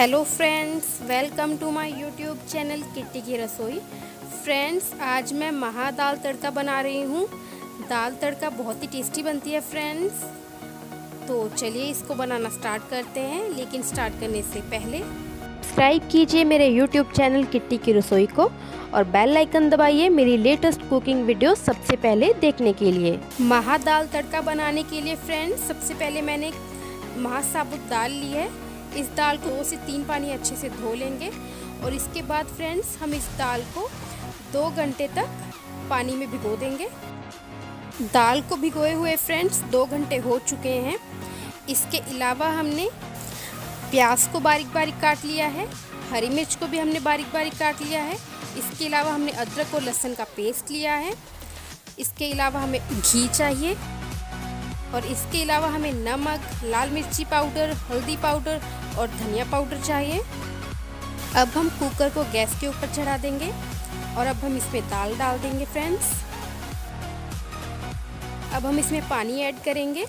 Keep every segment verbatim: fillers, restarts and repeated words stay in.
Hello friends, welcome to my YouTube channel Kitty की रसोई। Friends, आज मैं महा दाल तड़का बना रही हूँ। दाल तड़का बहुत ही टेस्टी बनती है फ्रेंड्स। तो चलिए इसको बनाना स्टार्ट करते हैं, लेकिन स्टार्ट करने से पहले सब्सक्राइब कीजिए मेरे यूट्यूब चैनल किट्टी की रसोई को और बेल आइकन दबाइए मेरी लेटेस्ट कुकिंग वीडियो सबसे पहले देखने के लिए। महा दाल तड़का बनाने के लिए फ्रेंड्स, सबसे पहले मैंने महा साबुत दाल ली है। इस दाल को दो से तीन पानी अच्छे से धो लेंगे और इसके बाद फ्रेंड्स हम इस दाल को दो घंटे तक पानी में भिगो देंगे। दाल को भिगोए हुए फ्रेंड्स दो घंटे हो चुके हैं। इसके अलावा हमने प्याज को बारीक बारीक काट लिया है, हरी मिर्च को भी हमने बारीक बारीक काट लिया है। इसके अलावा हमने अदरक और लहसुन का पेस्ट लिया है। इसके अलावा हमें घी चाहिए और इसके अलावा हमें नमक, लाल मिर्ची पाउडर, हल्दी पाउडर और धनिया पाउडर चाहिए। अब हम कुकर को गैस के ऊपर चढ़ा देंगे और अब हम इसमें दाल डाल देंगे फ्रेंड्स। अब हम इसमें पानी ऐड करेंगे।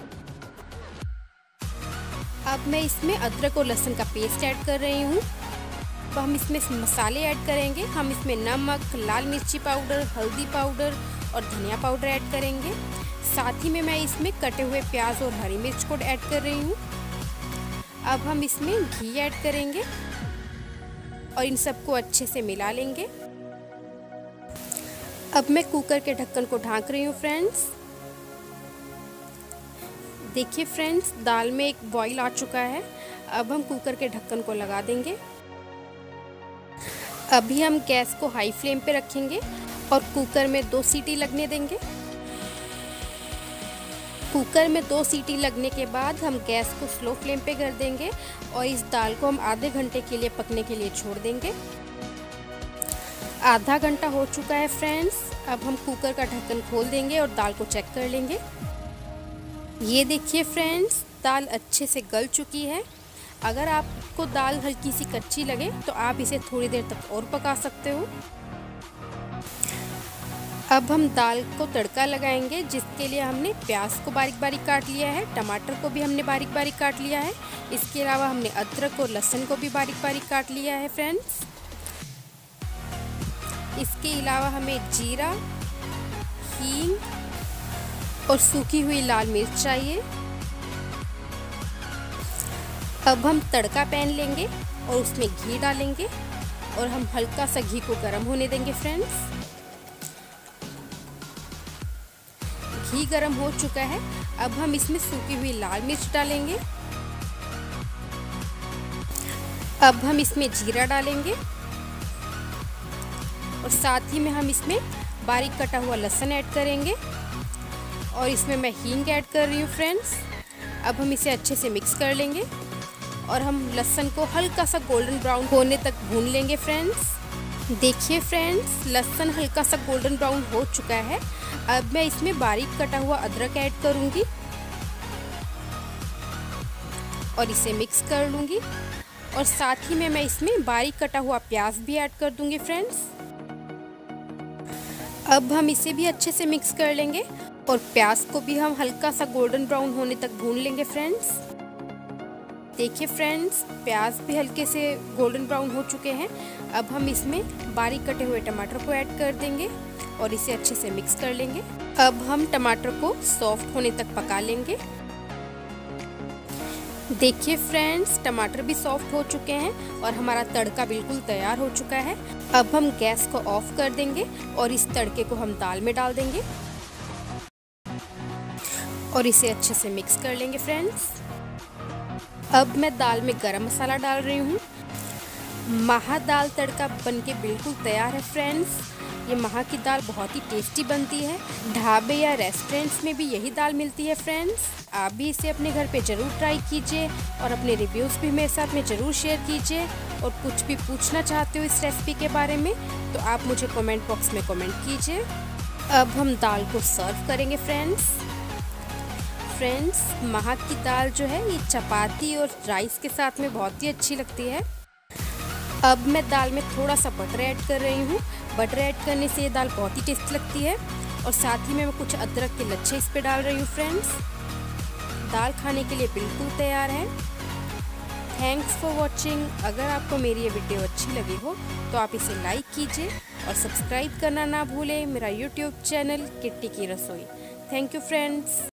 अब मैं इसमें अदरक और लहसुन का पेस्ट ऐड कर रही हूँ। अब हम इसमें मसाले ऐड करेंगे। हम इसमें नमक, लाल मिर्ची पाउडर, हल्दी पाउडर और धनिया पाउडर ऐड करेंगे। साथ ही में मैं इसमें कटे हुए प्याज और हरी मिर्च को ऐड कर रही हूँ। अब हम इसमें घी ऐड करेंगे और इन सबको अच्छे से मिला लेंगे। अब मैं कुकर के ढक्कन को ढाँक रही हूँ फ्रेंड्स। देखिए फ्रेंड्स, दाल में एक बॉईल आ चुका है। अब हम कुकर के ढक्कन को लगा देंगे। अभी हम गैस को हाई फ्लेम पे रखेंगे और कुकर में दो सीटी लगने देंगे। कुकर में दो सीटी लगने के बाद हम गैस को स्लो फ्लेम पे कर देंगे और इस दाल को हम आधे घंटे के लिए पकने के लिए छोड़ देंगे। आधा घंटा हो चुका है फ्रेंड्स। अब हम कुकर का ढक्कन खोल देंगे और दाल को चेक कर लेंगे। ये देखिए फ्रेंड्स, दाल अच्छे से गल चुकी है। अगर आपको दाल हल्की सी कच्ची लगे तो आप इसे थोड़ी देर तक और पका सकते हो। अब हम दाल को तड़का लगाएंगे, जिसके लिए हमने प्याज को बारीक बारीक काट लिया है, टमाटर को भी हमने बारीक बारीक काट लिया है। इसके अलावा हमने अदरक और लहसुन को भी बारीक बारीक काट लिया है फ्रेंड्स। इसके अलावा हमें जीरा, हींग और सूखी हुई लाल मिर्च चाहिए। अब हम तड़का पैन लेंगे और उसमें घी डालेंगे और हम हल्का सा घी को गर्म होने देंगे फ्रेंड्स। घी गर्म हो चुका है। अब हम इसमें सूखी हुई लाल मिर्च डालेंगे। अब हम इसमें जीरा डालेंगे और साथ ही में हम इसमें बारीक कटा हुआ लहसुन ऐड करेंगे और इसमें मैं हींग ऐड कर रही हूँ फ्रेंड्स। अब हम इसे अच्छे से मिक्स कर लेंगे और हम लहसुन को हल्का सा गोल्डन ब्राउन होने तक भून लेंगे फ्रेंड्स। देखिए फ्रेंड्स, लहसुन हल्का सा गोल्डन ब्राउन हो चुका है। अब मैं इसमें बारीक कटा हुआ अदरक ऐड करूंगी और इसे मिक्स कर लूंगी और साथ ही में मैं इसमें बारीक कटा हुआ प्याज भी ऐड कर दूंगी फ्रेंड्स। अब हम इसे भी अच्छे से मिक्स कर लेंगे और प्याज को भी हम हल्का सा गोल्डन ब्राउन होने तक भून लेंगे फ्रेंड्स। देखिए फ्रेंड्स, प्याज भी हल्के से गोल्डन ब्राउन हो चुके हैं। अब हम इसमें बारीक कटे हुए टमाटर को ऐड कर देंगे और इसे अच्छे से मिक्स कर लेंगे। अब हम टमाटर को सॉफ्ट होने तक पका लेंगे। देखिए फ्रेंड्स, टमाटर भी सॉफ्ट हो चुके हैं और हमारा तड़का बिल्कुल तैयार हो चुका है। अब हम गैस को ऑफ कर देंगे और इस तड़के को हम दाल में डाल देंगे और इसे अच्छे से मिक्स कर लेंगे फ्रेंड्स। अब मैं दाल में गरम मसाला डाल रही हूँ। महा दाल तड़का बनके बिल्कुल तैयार है फ्रेंड्स। ये महा की दाल बहुत ही टेस्टी बनती है। ढाबे या रेस्टोरेंट्स में भी यही दाल मिलती है फ्रेंड्स। आप भी इसे अपने घर पे ज़रूर ट्राई कीजिए और अपने रिव्यूज़ भी मेरे साथ में ज़रूर शेयर कीजिए। और कुछ भी पूछना चाहते हो इस रेसिपी के बारे में तो आप मुझे कमेंट बॉक्स में कमेंट कीजिए। अब हम दाल को सर्व करेंगे फ्रेंड्स। फ्रेंड्स, महा की दाल जो है ये चपाती और राइस के साथ में बहुत ही अच्छी लगती है। अब मैं दाल में थोड़ा सा बटर ऐड कर रही हूँ। बटर ऐड करने से ये दाल बहुत ही टेस्टी लगती है और साथ ही में मैं कुछ अदरक के लच्छे इस पे डाल रही हूँ फ्रेंड्स। दाल खाने के लिए बिल्कुल तैयार है। Thanks for watching. अगर आपको मेरी ये वीडियो अच्छी लगी हो तो आप इसे लाइक कीजिए और सब्सक्राइब करना ना भूलें मेरा यूट्यूब चैनल किट्टी की रसोई। Thank you friends.